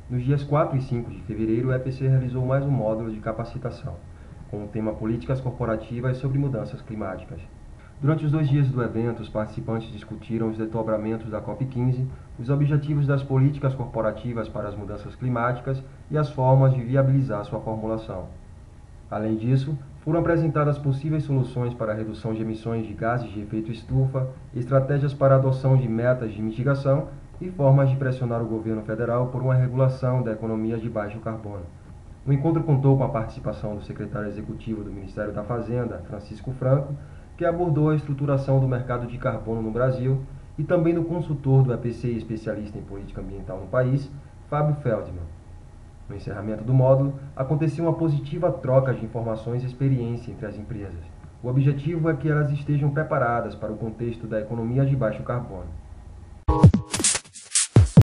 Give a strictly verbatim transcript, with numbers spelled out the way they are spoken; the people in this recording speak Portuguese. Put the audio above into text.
Nos dias quatro e cinco de fevereiro, o E P C realizou mais um módulo de capacitação, com o tema Políticas Corporativas sobre Mudanças Climáticas. Durante os dois dias do evento, os participantes discutiram os desdobramentos da COP quinze, os objetivos das políticas corporativas para as mudanças climáticas e as formas de viabilizar sua formulação. Além disso, foram apresentadas possíveis soluções para a redução de emissões de gases de efeito estufa, estratégias para a adoção de metas de mitigação e formas de pressionar o governo federal por uma regulação da economia de baixo carbono. O encontro contou com a participação do secretário executivo do Ministério da Fazenda, Francisco Franco, que abordou a estruturação do mercado de carbono no Brasil, e também do consultor do E P C e especialista em política ambiental no país, Fábio Feldman. No encerramento do módulo, aconteceu uma positiva troca de informações e experiência entre as empresas. O objetivo é que elas estejam preparadas para o contexto da economia de baixo carbono.